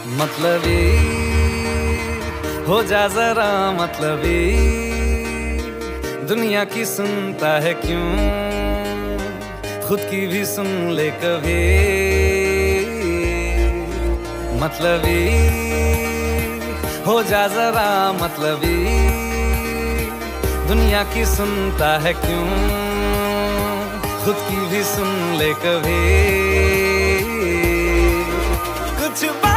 मतलबी हो जा जरा मतलबी, दुनिया की सुनता है क्यों, खुद की भी सुन ले कभी। मतलबी हो जा जरा मतलबी, दुनिया की सुनता है क्यों, खुद की भी सुन ले कभी। कुछ